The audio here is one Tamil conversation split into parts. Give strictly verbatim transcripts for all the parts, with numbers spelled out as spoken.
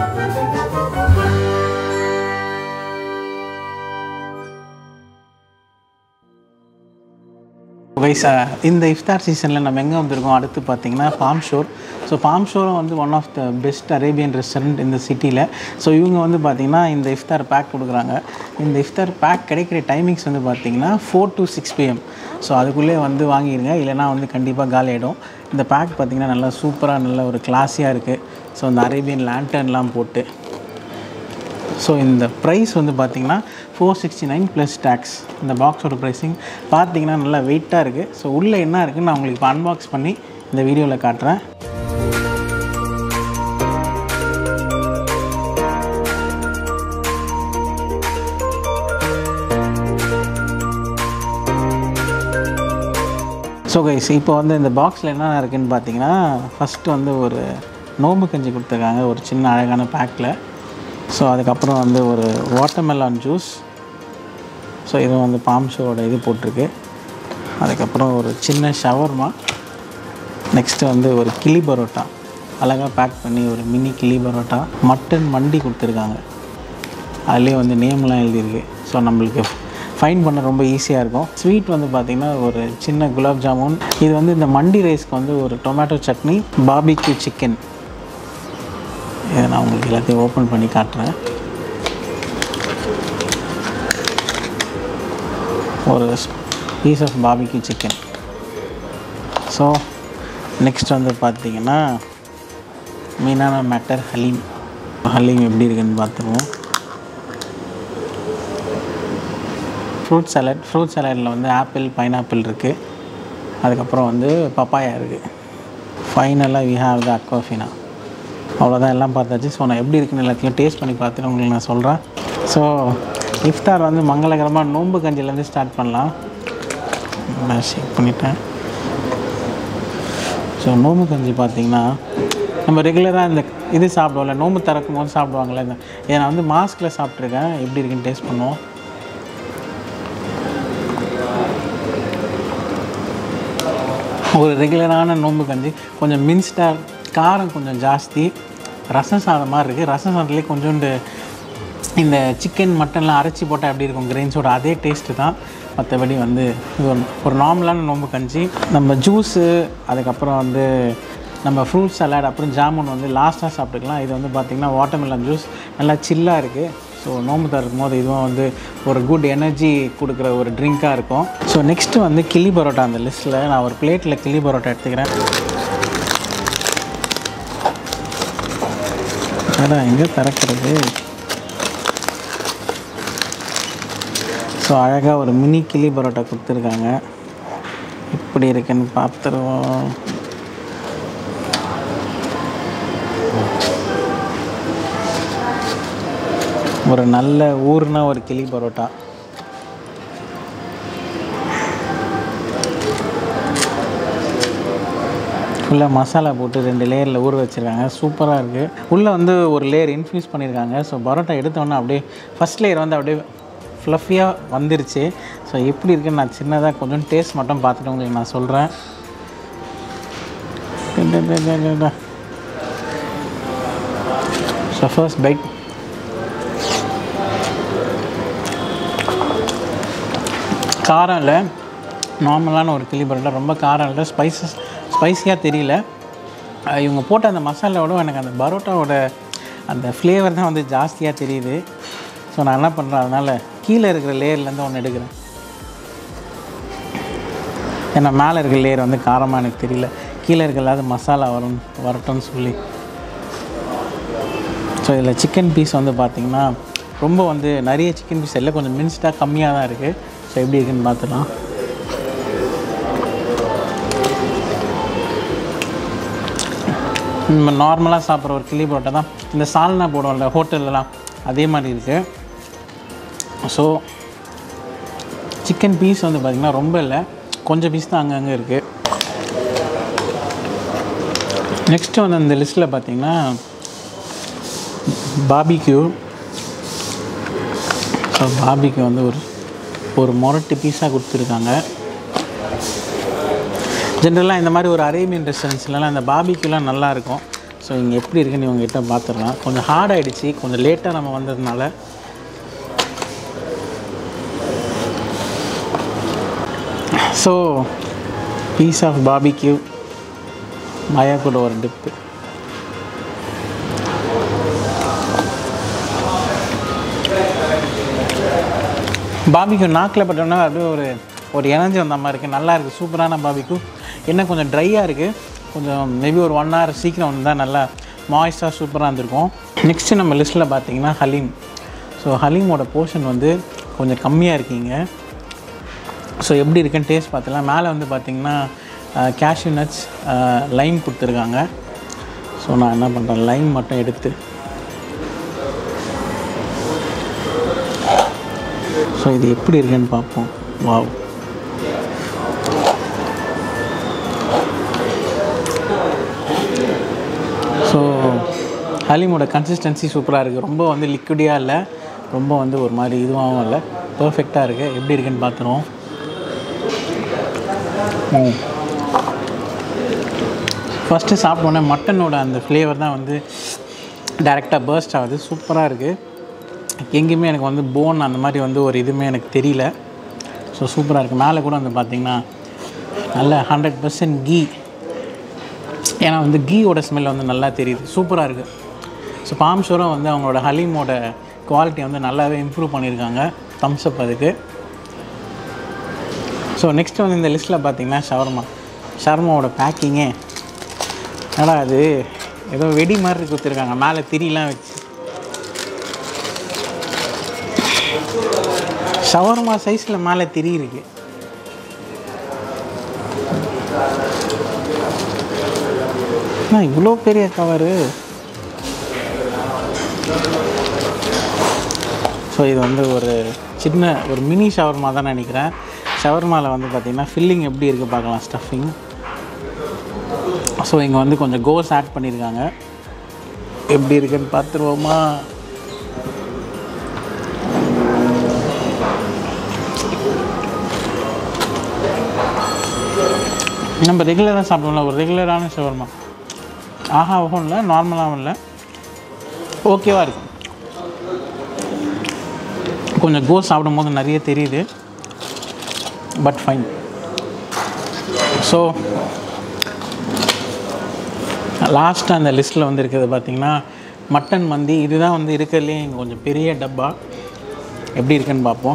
guys, இந்த இஃப்தார் சீசனில் நம்ம எங்கே வந்திருக்கோம் அடுத்து பார்த்தீங்கன்னா பாம்ஷோர். ஸோ பாம்ஷோரும் வந்து one of the best Arabian restaurant இந்த சிட்டியில். ஸோ இவங்க வந்து பார்த்திங்கன்னா இந்த இஃப்தார் பேக் கொடுக்குறாங்க. இந்த இஃப்தார் பேக் கிடைக்கிற டைமிங்ஸ் வந்து பார்த்திங்கன்னா four to six PM. So அதுக்குள்ளே வந்து வாங்கிடுங்க, இல்லைனா வந்து கண்டிப்பாக காலி ஆகிடும். இந்த பேக் பார்த்திங்கன்னா நல்லா சூப்பராக நல்ல ஒரு கிளாஸியாக இருக்குது. ஸோ இந்த அரேபியன் லேண்டர்ன்லாம் போட்டு ஸோ இந்த ப்ரைஸ் வந்து பார்த்திங்கன்னா four sixty nine plus tax. இந்த பாக்ஸோட ப்ரைஸிங் பார்த்திங்கன்னா நல்லா வெயிட்டாக இருக்குது. ஸோ உள்ளே என்ன இருக்குதுன்னு நான் உங்களுக்கு இப்போ அன்பாக்ஸ் பண்ணி இந்த வீடியோவில் காட்டுறேன். ஸோ கைஸ், இப்போ வந்து இந்த பாக்ஸில் என்னென்ன இருக்குதுன்னு பார்த்தீங்கன்னா, ஃபஸ்ட்டு வந்து ஒரு நோம்பு கஞ்சி கொடுத்துருக்காங்க ஒரு சின்ன அழகான பேக்கில். ஸோ அதுக்கப்புறம் வந்து ஒரு வாட்டர்மெலான் ஜூஸ். ஸோ இது வந்து பாம்ஷோட இது போட்டிருக்கு. அதுக்கப்புறம் ஒரு சின்ன ஷவர்மா. நெக்ஸ்ட்டு வந்து ஒரு கிளி பரோட்டா அழகாக பேக் பண்ணி ஒரு மினி கிளி பரோட்டா. மட்டன் மண்டி கொடுத்துருக்காங்க, அதுலேயே வந்து நேம்லாம் எழுதியிருக்கு. ஸோ நம்மளுக்கு ஃபைன் பண்ண ரொம்ப ஈஸியாக இருக்கும். ஸ்வீட் வந்து பார்த்திங்கன்னா ஒரு சின்ன குலாப் ஜாமுன். இது வந்து இந்த மண்டி ரைஸ்க்கு வந்து ஒரு டொமேட்டோ சட்னி, பார்பிக்யூ சிக்கன். இதை நான் உங்களுக்கு எல்லாத்தையும் ஓப்பன் பண்ணி காட்டுறேன். ஒரு piece of barbecue chicken. So next வந்து பார்த்திங்கன்னா மீனான மேட்டர் ஹலீம். ஹலீம் எப்படி இருக்குதுன்னு பார்த்துருவோம். Fruit salad. ஃப்ரூட் சாலட்டில் வந்து ஆப்பிள், பைனாப்பிள் இருக்குது. அதுக்கப்புறம் வந்து பப்பாயா இருக்குது. ஃபைனலாக வி ஹேவ் த அக்வாஃபினா. அவ்வளோதான், எல்லாம் பார்த்தாச்சு. ஸோ நான் எப்படி இருக்குன்னு எல்லாத்தையும் டேஸ்ட் பண்ணி பார்த்துட்டு உங்களுக்கு நான் சொல்கிறேன். ஸோ இஃப்தார் வந்து மங்களகரமாக நோம்பு கஞ்சிலேருந்து ஸ்டார்ட் பண்ணலாம். நான் ஷேக் பண்ணிட்டேன். ஸோ நோம்பு கஞ்சி பார்த்திங்கன்னா நம்ம ரெகுலராக இந்த இது சாப்பிடுவோம்ல, நோம்பு திறக்கும் போது சாப்பிடுவாங்கள்ல. இந்த இதை நான் வந்து மாஸ்கில் சாப்பிட்ருக்கேன். எப்படி இருக்குன்னு டேஸ்ட் பண்ணுவோம். ஒரு ரெகுலரான நோம்பு கஞ்சி, கொஞ்சம் மின்ஸ்டாக, காரம் கொஞ்சம் ஜாஸ்தி, ரசம் சாதம் மாதிரி இருக்குது. ரசம் சாதத்துலேயே கொஞ்சோண்டு இந்த சிக்கன் மட்டன்லாம் அரைச்சி போட்டால் எப்படி இருக்கும் கிரெயின்ஸோட அதே டேஸ்ட்டு தான். மற்றபடி வந்து இது ஒரு நார்மலான நோம்பு கஞ்சி. நம்ம ஜூஸு, அதுக்கப்புறம் வந்து நம்ம ஃப்ரூட் சலாட், அப்புறம் ஜாமுன் வந்து லாஸ்ட்டாக சாப்பிட்டுக்கலாம். இது வந்து பார்த்திங்கன்னா வாட்டர்மெலன் ஜூஸ் நல்லா சில்லாக இருக்குது. ஸோ நோம்பு திறக்கும் போது இதுவும் வந்து ஒரு குட் எனர்ஜி கொடுக்குற ஒரு ட்ரிங்காக இருக்கும். ஸோ நெக்ஸ்ட்டு வந்து கிளி பரோட்டா. அந்த லிஸ்ட்டில் நான் ஒரு பிளேட்டில் கிளி பரோட்டா எடுத்துக்கிறேன். அதான் எங்கே திறக்கிறது. ஸோ அழகாக ஒரு மினி கிளி பரோட்டா கொடுத்துருக்காங்க. இப்படி இருக்குன்னு பார்த்துருவோம். ஒரு நல்ல ஊர்னா ஒரு கிளி பரோட்டா. ஃபுல்லாக மசாலா போட்டு ரெண்டு லேயரில் ஊற வச்சுருக்காங்க. சூப்பராக இருக்குது. உள்ளே வந்து ஒரு லேயர் இன்ஃப்யூஸ் பண்ணியிருக்காங்க. ஸோ பரோட்டா எடுத்தோன்னே அப்படியே ஃபஸ்ட் லேயர் வந்து அப்படியே ஃப்ளஃபியாக வந்துருச்சு. ஸோ எப்படி இருக்குன்னு நான் சின்னதாக கொஞ்சம் டேஸ்ட் மட்டும் பார்த்துட்டு உங்களுக்கு நான் சொல்கிறேன். So first bite. காரம் இல்லை, நார்மலான ஒரு கிளி பரோட்டா. ரொம்ப காரம் இல்லை, ஸ்பைசஸ் ஸ்பைஸியாக தெரியல. இவங்க போட்ட அந்த மசாலாவோட எனக்கு அந்த பரோட்டாவோட அந்த ஃப்ளேவர் தான் வந்து ஜாஸ்தியாக தெரியுது. ஸோ நான் என்ன பண்ணுறேன், அதனால் கீழே இருக்கிற லேயர்லேருந்து ஒன்று எடுக்கிறேன். ஏன்னா மேலே இருக்கிற லேயர் வந்து காரமாக எனக்கு தெரியல, கீழே இருக்கிறது மசாலா வரும் வரட்டும்னு சொல்லி. ஸோ இதில் சிக்கன் பீஸ் வந்து பார்த்திங்கன்னா ரொம்ப வந்து நிறைய சிக்கன் பீஸ் இல்லை, கொஞ்சம் மின்ஸ்டாக கம்மியாக தான் இருக்குது. ஸோ எப்படி இருக்குன்னு பார்த்துக்கலாம். நம்ம நார்மலாக சாப்பிட்ற ஒரு கிளி பரோட்டா தான். இந்த சால்னா போடுவோம்ல ஹோட்டல்லலாம், அதே மாதிரி இருக்குது. ஸோ சிக்கன் பீஸ் வந்து பார்த்திங்கன்னா ரொம்ப இல்லை, கொஞ்சம் பீஸ் தான் அங்கங்கே இருக்குது. நெக்ஸ்ட்டு வந்து அந்த லிஸ்ட்டில் பார்த்திங்கன்னா பார்பிக்யூ. ஸோ பார்பிக்யூ வந்து ஒரு ஒரு மொரட்டு பீஸாக கொடுத்துருக்காங்க. ஜென்ரலாக இந்த மாதிரி ஒரு அரேபியன் ரெஸ்டாரண்ட்ஸ்லாம் இந்த பார்பிக்யூலாம் நல்லாயிருக்கும். ஸோ ஸோ இங்கே எப்படி இருக்குன்னு இவங்ககிட்ட பார்த்துடலாம். கொஞ்சம் ஹார்ட் ஆகிடுச்சு, கொஞ்சம் லேட்டாக நம்ம வந்ததுனால. ஸோ பீஸ் ஆஃப் பார்பிக்யூ, மயா கூட ஒரு டிப்பு. பார்பிக்யூ நாக்கில் பட்டோன்னா அப்படியே ஒரு ஒரு எனர்ஜி வந்த மாதிரி இருக்குது. நல்லா இருக்குது, சூப்பரான பார்பிக்யூ. என்ன கொஞ்சம் ட்ரையாக இருக்குது, கொஞ்சம் மேபி ஒரு ஒன் ஹவர் சீக்கிரம் வந்தால் நல்லா மாய்ஸ்டாக சூப்பராக இருந்திருக்கும். நெக்ஸ்ட்டு நம்ம லிஸ்ட்டில் பார்த்தீங்கன்னா ஹலீம். ஸோ ஹலீமோட போர்ஷன் வந்து கொஞ்சம் கம்மியாக இருக்கீங்க. ஸோ எப்படி இருக்குன்னு டேஸ்ட் பார்த்துலாம். மேலே வந்து பார்த்திங்கன்னா கேஷ்யூ நட்ஸ், லைம் கொடுத்துருக்காங்க. ஸோ நான் என்ன பண்ணுறேன், லைம் மட்டும் எடுத்து ஸோ இது எப்படி இருக்குன்னு பார்ப்போம். வாவ், ஸோ ஹலீமோட கன்சிஸ்டன்சி சூப்பராக இருக்குது. ரொம்ப வந்து லிக்விடியாக இல்லை, ரொம்ப வந்து ஒரு மாதிரி இதுவாகவும் இல்லை, பர்ஃபெக்டாக இருக்குது. எப்படி இருக்குன்னு பார்த்துருவோம். ஃபஸ்ட்டு சாப்பிட்டோன்னே மட்டனோட அந்த ஃப்ளேவர் தான் வந்து டைரெக்டாக பர்ஸ்ட் ஆகுது. சூப்பராக இருக்குது. எங்கேயுமே எனக்கு வந்து போன் அந்த மாதிரி வந்து ஒரு இதுவுமே எனக்கு தெரியல. ஸோ சூப்பராக இருக்குது. மேலே கூட வந்து பார்த்திங்கன்னா நல்ல ஹண்ட்ரட் பர்சன்ட் கீ, ஏன்னா வந்து கீயோட ஸ்மெல் வந்து நல்லா தெரியுது. சூப்பராக இருக்குது. ஸோ பாம்ஷோரும் வந்து அவங்களோட ஹலீமோட குவாலிட்டி வந்து நல்லாவே இம்ப்ரூவ் பண்ணியிருக்காங்க. தம்ஸ் அப் அதுக்கு. ஸோ நெக்ஸ்ட்டு வந்து இந்த லிஸ்ட்டில் பார்த்திங்கன்னா ஷவர்மா. ஷவர்மாவோட பேக்கிங்கே ஏன்னா அது ஏதோ வெடி மாதிரி கொடுத்துருக்காங்க, மேலே திரிலாம் வச்சு. ஷவர்மா சைஸில் மேலே திரி இருக்குது. இவ்வளோ பெரிய கவரு. ஸோ இது வந்து ஒரு சின்ன ஒரு மினி ஷவர்மா தான் நினைக்கிறேன். ஷவர்மாவில் வந்து பார்த்திங்கன்னா ஃபில்லிங் எப்படி இருக்குது பார்க்கலாம், ஸ்டஃபிங். ஸோ இங்கே வந்து கொஞ்சம் கோஸ் ஆட் பண்ணியிருக்காங்க. எப்படி இருக்குன்னு பார்த்துருவோமா. நம்ம ரெகுலராக சாப்பிடுவோம்ல, ஒரு ரெகுலரான ஷவர்மா. ஆஹா ஓஹோம் இல்லை, நார்மலாகவும் இல்லை, ஓகேவாக இருக்கும். கொஞ்சம் கோஸ் சாப்பிடும் போது நிறைய தெரியுது, பட் ஃபைன். ஸோ லாஸ்ட்டாக அந்த லிஸ்ட்டில் வந்து இருக்கிறது பார்த்திங்கன்னா மட்டன் மந்தி. இதுதான் வந்து இருக்கிறதுலே கொஞ்சம் பெரிய டப்பா. எப்படி இருக்குன்னு பார்ப்போம்.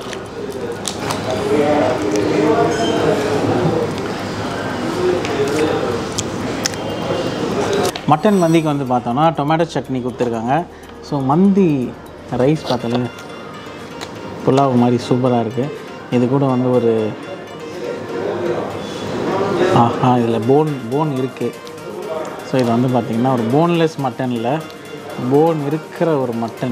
மட்டன் மந்திக்கு வந்து பார்த்தோன்னா டொமேட்டோ சட்னி கொடுத்துருக்காங்க. ஸோ மந்தி ரைஸ் பார்த்தாலே புலாவ் மாதிரி சூப்பராக இருக்குது. இது கூட வந்து ஒரு ஆஹா இதில் போன் போன் இருக்குது. ஸோ இது வந்து பார்த்திங்கன்னா ஒரு போன்லெஸ் மட்டனில் போன் இருக்கிற ஒரு மட்டன்.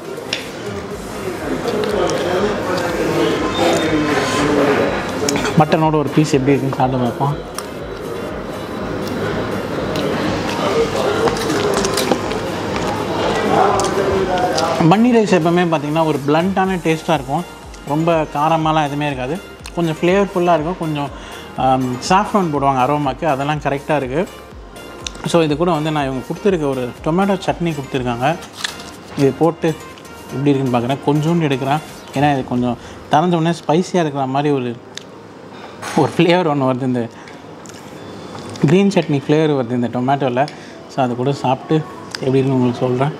மட்டனோட ஒரு பீஸ் எப்படி இருக்குன்னு சாப்பிட்டு பார்ப்போம். மன்னி ரைஸ் எப்போவுமே பார்த்திங்கன்னா ஒரு பிளண்ட்டான டேஸ்ட்டாக இருக்கும். ரொம்ப காரமாலாம் எதுவுமே இருக்காது, கொஞ்சம் ஃப்ளேவர்ஃபுல்லாக இருக்கும். கொஞ்சம் சாஃப்ரான் போடுவாங்க அரோமாக்கு, அதெல்லாம் கரெக்டாக இருக்குது. ஸோ இது கூட வந்து நான் இவங்க கொடுத்துருக்க ஒரு டொமேட்டோ சட்னி கொடுத்துருக்காங்க. இது போட்டு எப்படி இருக்குன்னு பார்க்குறேன். கொஞ்சோண்டு எடுக்கிறேன், ஏன்னா இது கொஞ்சம் திறந்த உடனே ஸ்பைஸியாக இருக்கிற மாதிரி ஒரு ஒரு ஃப்ளேவர் ஒன்று வருது. இந்த க்ரீன் சட்னி ஃப்ளேவர் வருது இந்த டொமேட்டோவில். ஸோ அது கூட சாப்பிட்டு எப்படி இருக்குன்னு உங்களுக்கு சொல்கிறேன்.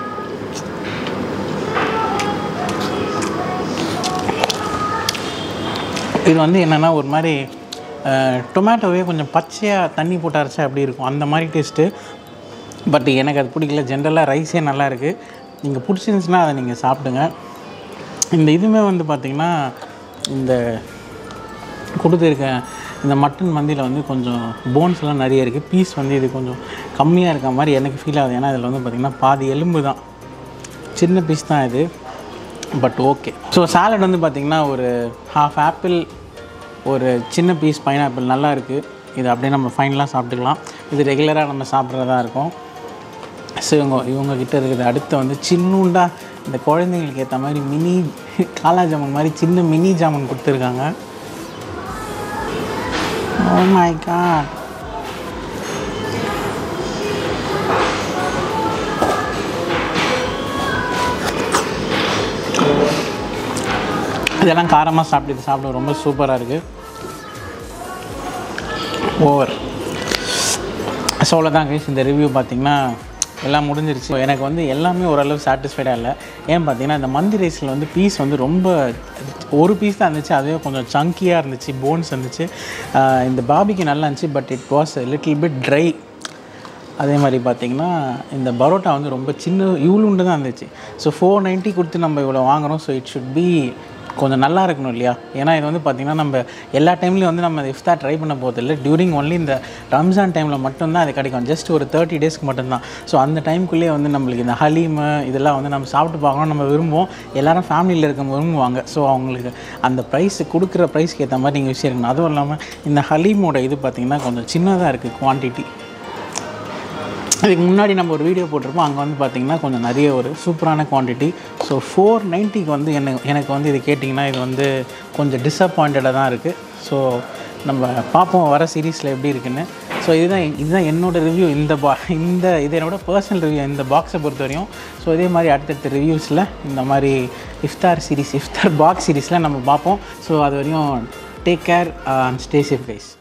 இது வந்து என்னென்னா ஒரு மாதிரி டொமேட்டோவே கொஞ்சம் பச்சையாக தண்ணி போட்டு அரைச்சா அப்படி இருக்கும், அந்த மாதிரி டேஸ்ட்டு. பட் எனக்கு அது பிடிக்கல. ஜென்ரலாக ரைஸே நல்லா இருக்குது. நீங்கள் பிடிச்சிருந்துச்சுன்னா அதை நீங்கள் சாப்பிடுங்க. இந்த இதுவுமே வந்து பார்த்திங்கன்னா இந்த கொடுத்துருக்க இந்த மட்டன் மந்தியில் வந்து கொஞ்சம் போன்ஸ்லாம் நிறைய இருக்குது. பீஸ் வந்து இது கொஞ்சம் கம்மியாக இருக்க மாதிரி எனக்கு ஃபீல் ஆகுது. ஏன்னா இதில் வந்து பார்த்திங்கன்னா பாதி எலும்பு தான், சின்ன பீஸ் தான் இது, பட் ஓகே. ஸோ சாலட் வந்து பார்த்திங்கன்னா ஒரு ஹாஃப் ஆப்பிள், ஒரு சின்ன பீஸ் பைனாப்பிள் நல்லா இருக்குது. இது அப்படியே நம்ம ஃபைனலாக சாப்பிட்டுக்கலாம். இது ரெகுலராக நம்ம சாப்பிட்றதா இருக்கும். ஸோ இவங்க இவங்கக்கிட்ட இருக்குது அடுத்து வந்து சின்னூண்டா இந்த குழந்தைங்களுக்கு ஏற்ற மாதிரி மினி காலா ஜாமுன் மாதிரி சின்ன மினி ஜாமுன் கொடுத்துருக்காங்க. ஓ மை காட், இதெல்லாம் காரமாக சாப்பிட்டு சாப்பிட ரொம்ப சூப்பராக இருக்குது. ஓவர். ஸோ அவ்வளோதான் கைஸ், இந்த ரிவ்யூ பார்த்திங்கன்னா எல்லாம் முடிஞ்சிருச்சு. எனக்கு வந்து எல்லாமே ஓரளவு சாட்டிஸ்ஃபைடாக இல்லை. ஏன் பார்த்தீங்கன்னா இந்த மந்தி ரைஸில் வந்து பீஸ் வந்து ரொம்ப ஒரு பீஸ் தான் இருந்துச்சு, அதுவே கொஞ்சம் சங்கியாக இருந்துச்சு, போன்ஸ் இருந்துச்சு. இந்த பாபிக்கு நல்லா இருந்துச்சு, but it was little bit dry. அதே மாதிரி பார்த்திங்கன்னா இந்த பரோட்டா வந்து ரொம்ப சின்ன இவ்வளோண்டு தான் இருந்துச்சு. ஸோ ஃபோர் நைன்ட்டி கொடுத்து நம்ம இவ்வளோ வாங்குகிறோம். ஸோ இட் ஷுட் பி கொஞ்சம் நல்லா இருக்கணும் இல்லையா? ஏன்னா இது வந்து பார்த்திங்கன்னா நம்ம எல்லா டைம்லேயும் வந்து நம்ம இஃப்தார் ட்ரை பண்ண போகிறது இல்லை. டியூரிங் ஒன்லி இந்த ரம்ஜான் டைமில் மட்டும்தான் அது கிடைக்கும், ஜஸ்ட் ஒரு தேர்ட்டி டேஸ்க்கு மட்டும்தான். ஸோ அந்த டைமுக்குள்ளேயே வந்து நம்மளுக்கு இந்த ஹலீமு இதெல்லாம் வந்து நம்ம சாப்பிட்டு பார்க்கணும் நம்ம விரும்புவோம். எல்லோரும் ஃபேமிலியில் இருக்க விரும்புவாங்க. ஸோ அவங்களுக்கு அந்த ப்ரைஸ் கொடுக்குற ப்ரைஸ்க்கு ஏற்ற மாதிரி நீங்கள் விஷயம் இருக்கணும். அதுவும் இல்லாமல் இந்த ஹலீமோட இது பார்த்திங்கன்னா கொஞ்சம் சின்னதாக இருக்குது குவான்டிட்டி. இதுக்கு முன்னாடி நம்ம ஒரு வீடியோ போட்டிருப்போம், அங்கே வந்து பார்த்திங்கன்னா கொஞ்சம் நிறைய ஒரு சூப்பரான குவான்டிட்டி. ஸோ ஃபோர் நைன்ட்டிக்கு வந்து என்ன எனக்கு வந்து இது கேட்டிங்கன்னா இது வந்து கொஞ்சம் டிஸப்பாயிண்டடாக தான் இருக்குது. ஸோ நம்ம பார்ப்போம் வர சீரீஸில் எப்படி இருக்குன்னு. ஸோ இதுதான் இதுதான் என்னோடய ரிவ்யூ. இந்த பா இந்த இது என்னோட பர்சனல் ரிவ்யூ இந்த பாக்ஸை பொறுத்த வரையும். ஸோ இதே மாதிரி அடுத்தடுத்த ரிவ்யூஸில் இந்த மாதிரி இஃப்தார் சீரீஸ் இஃப்தார் பாக்ஸ் சீரீஸில் நம்ம பார்ப்போம். ஸோ அது வரையும் take care and stay safe guys.